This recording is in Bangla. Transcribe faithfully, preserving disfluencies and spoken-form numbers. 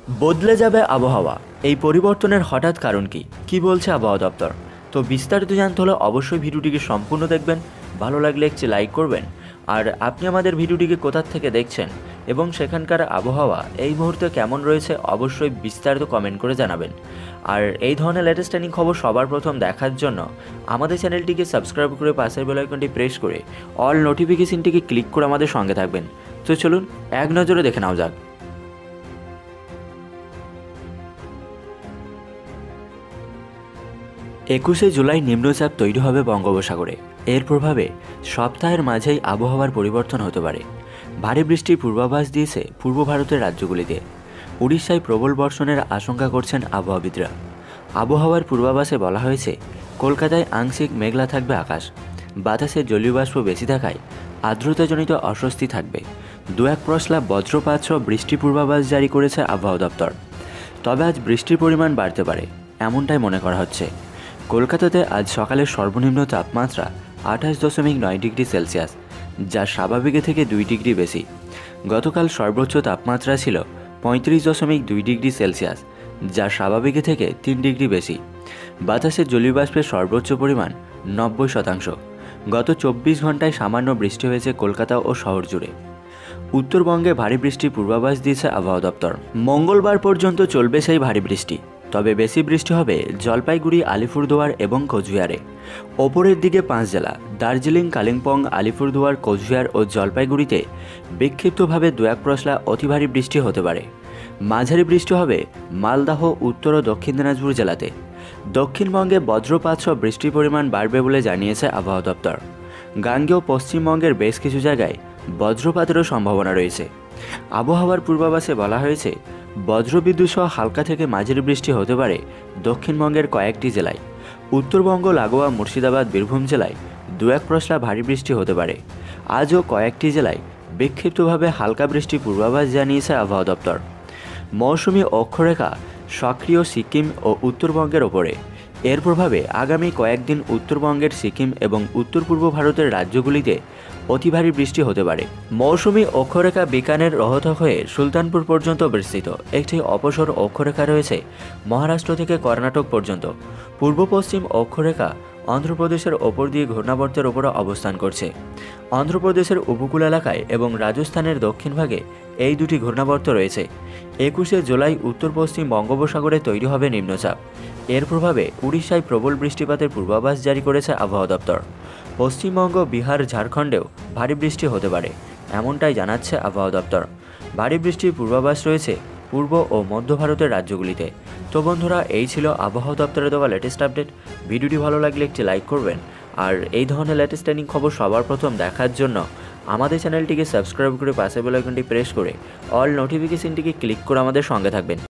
বদলে যাবে আবহাওয়া, এই পরিবর্তনের হঠাৎ কারণ কি কি বলছে আবহাওয়া দপ্তর? তো বিস্তারিত জানতে হলে অবশ্যই ভিডিওটিকে সম্পূর্ণ দেখবেন। ভালো লাগলে একটি লাইক করবেন। আর আপনি আমাদের ভিডিওটিকে কোথা থেকে দেখছেন এবং সেখানকার আবহাওয়া এই মুহূর্তে কেমন রয়েছে অবশ্যই বিস্তারিত কমেন্ট করে জানাবেন। আর এই ধরনের লেটেস্ট ট্রেনিং খবর সবার প্রথম দেখার জন্য আমাদের চ্যানেলটিকে সাবস্ক্রাইব করে পাশের বেল আইকনটি প্রেস করে অল নোটিফিকেশনটিকে ক্লিক করে আমাদের সঙ্গে থাকবেন। তো চলুন এক নজরে দেখে নেওয়া যাক। একুশে জুলাই নিম্নচাপ তৈরি হবে বঙ্গোপসাগরে। এর প্রভাবে সপ্তাহের মাঝেই আবহাওয়ার পরিবর্তন হতে পারে। ভারী বৃষ্টির পূর্বাভাস দিয়েছে পূর্ব ভারতের রাজ্যগুলিতে। উড়িষ্যায় প্রবল বর্ষণের আশঙ্কা করছেন আবহাওয়াবিদরা। আবহাওয়ার পূর্বাভাসে বলা হয়েছে কলকাতায় আংশিক মেঘলা থাকবে আকাশ। বাতাসে জলীয় বাষ্প বেশি থাকায় আর্দ্রতাজনিত অস্বস্তি থাকবে। দু এক পশলা বজ্রপাত সহ বৃষ্টি পূর্বাভাস জারি করেছে আবহাওয়া দপ্তর। তবে আজ বৃষ্টির পরিমাণ বাড়তে পারে এমনটাই মনে করা হচ্ছে। কলকাতাতে আজ সকালের সর্বনিম্ন তাপমাত্রা আঠাশ দশমিক নয় ডিগ্রি সেলসিয়াস, যা স্বাভাবিকের থেকে দুই ডিগ্রি বেশি। গতকাল সর্বোচ্চ তাপমাত্রা ছিল পঁয়ত্রিশ দশমিক দুই ডিগ্রি সেলসিয়াস, যা স্বাভাবিকের থেকে তিন ডিগ্রি বেশি। বাতাসের জলীয় বাষ্পের সর্বোচ্চ পরিমাণ নব্বই শতাংশ। গত চব্বিশ ঘন্টায় সামান্য বৃষ্টি হয়েছে কলকাতা ও শহর জুড়ে। উত্তরবঙ্গে ভারী বৃষ্টির পূর্বাভাস দিয়েছে আবহাওয়া দপ্তর। মঙ্গলবার পর্যন্ত চলবে সেই ভারী বৃষ্টি। তবে বেশি বৃষ্টি হবে জলপাইগুড়ি, আলিপুরদুয়ার এবং কোচবিহারে। ওপরের দিকে পাঁচ জেলা দার্জিলিং, কালিম্পং, আলিপুরদুয়ার, কোচবিহার ও জলপাইগুড়িতে বিক্ষিপ্তভাবে দু এক পশলা অতি ভারী বৃষ্টি হতে পারে। মাঝারি বৃষ্টি হবে মালদহ, উত্তর ও দক্ষিণ দিনাজপুর জেলাতে। দক্ষিণবঙ্গে বজ্রপাত সহ বৃষ্টির পরিমাণ বাড়বে বলে জানিয়েছে আবহাওয়া দপ্তর। গাঙ্গেয় পশ্চিমবঙ্গের বেশ কিছু জায়গায় বজ্রপাতেরও সম্ভাবনা রয়েছে। আবহাওয়ার পূর্বাভাসে বলা হয়েছে বজ্রবিদ্যুৎ সহ হালকা থেকে মাঝারি বৃষ্টি হতে পারে দক্ষিণবঙ্গের কয়েকটি জেলায়। উত্তরবঙ্গ লাগোয়া মুর্শিদাবাদ, বীরভূম জেলায় দু এক পশলা ভারী বৃষ্টি হতে পারে। আজও কয়েকটি জেলায় বিক্ষিপ্তভাবে হালকা বৃষ্টির পূর্বাভাস জানিয়েছে আবহাওয়া দপ্তর। মৌসুমি অক্ষরেখা সক্রিয় সিকিম ও উত্তরবঙ্গের ওপরে। এর প্রভাবে আগামী কয়েকদিন উত্তরবঙ্গের সিকিম এবং উত্তর পূর্ব ভারতের রাজ্যগুলিতে অতি ভারী বৃষ্টি হতে পারে। মৌসুমি অক্ষরেখা বিকানের রোহতক হয়ে সুলতানপুর পর্যন্ত বিস্তৃত। একটি অপসর অক্ষরেখা রয়েছে মহারাষ্ট্র থেকে কর্ণাটক পর্যন্ত। পূর্ব পশ্চিম অক্ষরেখা অন্ধ্রপ্রদেশের ওপর দিয়ে ঘূর্ণাবর্তের ওপরে অবস্থান করছে। অন্ধ্রপ্রদেশের উপকূল এলাকায় এবং রাজস্থানের দক্ষিণ ভাগে এই দুটি ঘূর্ণাবর্ত রয়েছে। একুশে জুলাই উত্তর পশ্চিম বঙ্গোপসাগরে তৈরি হবে নিম্নচাপ। এর প্রভাবে উড়িষ্যায় প্রবল বৃষ্টিপাতের পূর্বাভাস জারি করেছে আবহাওয়া দপ্তর। পশ্চিমবঙ্গ, বিহার, ঝাড়খণ্ডেও ভারী বৃষ্টি হতে পারে এমনটাই জানাচ্ছে আবহাওয়া দপ্তর। ভারী বৃষ্টির পূর্বাভাস রয়েছে পূর্ব ও মধ্য ভারতের রাজ্যগুলিতে। তো বন্ধুরা, এই ছিল আবহাওয়া দপ্তরে দেওয়া লেটেস্ট আপডেট। ভিডিওটি ভালো লাগলে একটি লাইক করবেন। আর এই ধরনের লেটেস্ট ট্রেনিং খবর সবার প্রথম দেখার জন্য আমাদের চ্যানেলটিকে সাবস্ক্রাইব করে পাশের বেল আইকনটি প্রেস করে অল নোটিফিকেশনটিকে ক্লিক করে আমাদের সঙ্গে থাকবেন।